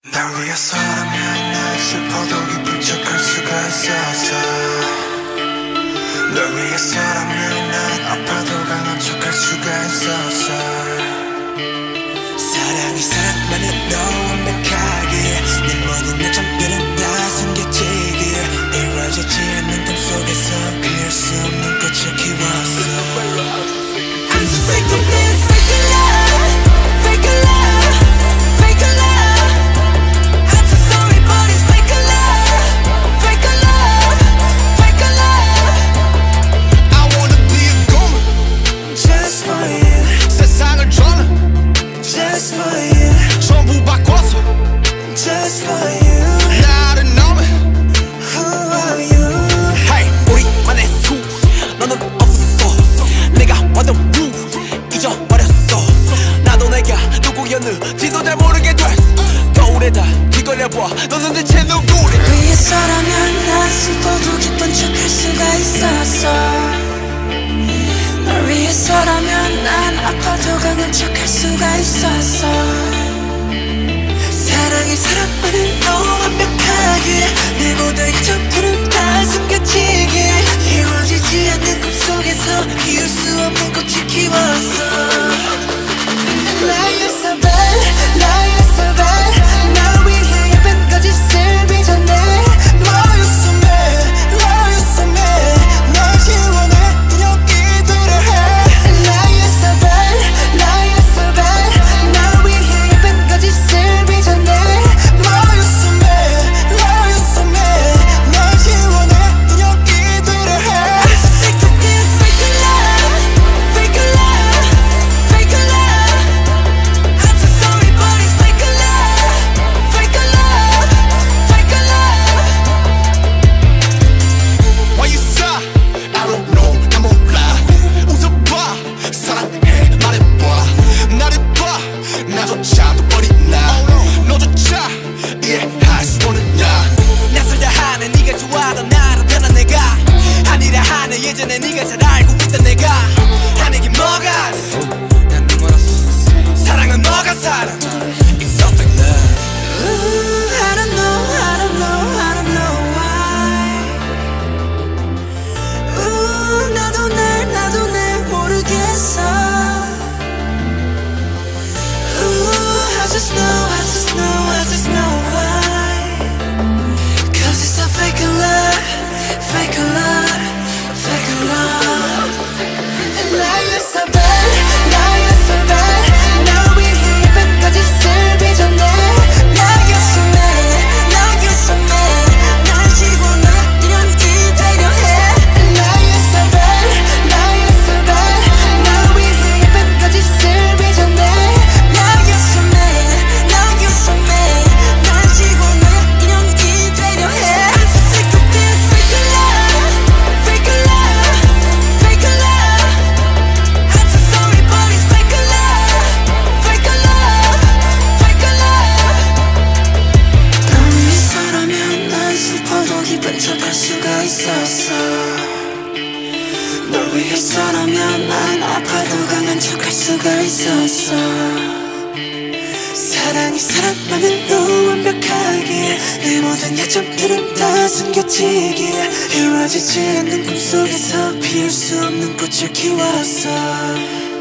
날 위해서라면 난 슬퍼도 기쁜 척할 수가 있었어. 널 위해서라면 난 아파도 강한 척할 수가 있었어. 사랑이 사랑만으로 완벽하게 내 모든 약점들은 다 숨겨지기에 이루어지지 않는 꿈속에서 피울 수 없는 꽃을 키웠어. I'm so sick of this fake love, fake love, fake love. I'm so sorry but it's fake love, fake love, fake love. I wanna be a goon Just for you, 세상을 저는 just for you, 전부 바꿔서 just for you. 나를 너는 Who are you? Hey 우리만의 수 너는 없어 내가 완전 무 잊어버렸어 나도 내가 누구였는지도 잘 모르게 됐어 거울에다 뒤걸려봐 너는 대체 누구래 위해서라면 난 슬퍼도 기쁜 척할 수가 있었어. 널 위해서라면 난 아파도 강한 척할 수가 있었어. 사랑이 사랑만으로 완벽하게 내 모든 약점들은 다 숨겨지게 이루어지지 않는 꿈속에서 피울 수 없는 꽃을 키웠어. Lie so bad, lie so bad. 날 위해 예쁜 거짓을 빚어내. Love you so mad, love you so mad. 널 지원해 그냥 이대로 해. Lie so bad, lie so bad. 날 위해 예쁜 거짓을 빚어내. Love you so mad, love you so mad. 널 지원해 그냥 이대로 해. I'm so sick of this fake love, fake love, fake love. I'm so sorry but it's fake love, fake love, fake love. Why you sigh? I don't know 나 몰라 웃어봐 사랑해 말해봐 나를 봐 나조차도 버리나 너조차 이해할 수 없느냐 낯설다 하는 네가 좋아하던 나로 변한 내가 아니라 하는 예전에 네가 잘 알고 있던 내가 하는 게 뭐가 난 눈멀었어 사랑은 뭐가 사랑 It's so fake love Ooh, I don't know, I don't know, I don't know why. Ooh, 나도 날 모르겠어. Ooh, I just know why. 'Cause it's a fake love, fake love, fake love. Lie so bad, lie so bad. 날 위해 예쁜 거짓을 빚어내. Lie so mad, lie so mad. 날 지워놔 이런 이대로 해. Lie so bad, lie so bad. 날 위해 예쁜 거짓을 빚어내. Lie so mad, lie so mad. 날 지워놔 이런 이대로 해. I'm so sick of this fake love, fake love, fake love. I'm so sorry but it's fake love, fake love, fake love. 널 위해서라면 난 슬퍼도 기쁜 척할 수가 있었어. 널 위해서라면 난 아파도 강한 척할 수가 있었어. 사랑이 사랑만으로 완벽하게 내 모든 약점들은 다 숨겨지기에 이루어지지 않는 꿈속에서 피울 수 없는 꽃을 키웠어.